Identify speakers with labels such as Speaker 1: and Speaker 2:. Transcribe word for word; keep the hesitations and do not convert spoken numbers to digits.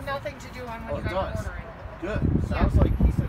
Speaker 1: nothing to do on when
Speaker 2: Oh,
Speaker 1: you
Speaker 2: it
Speaker 1: got
Speaker 2: does.
Speaker 1: ordering.
Speaker 2: Good. Sounds
Speaker 1: Yeah.
Speaker 2: like he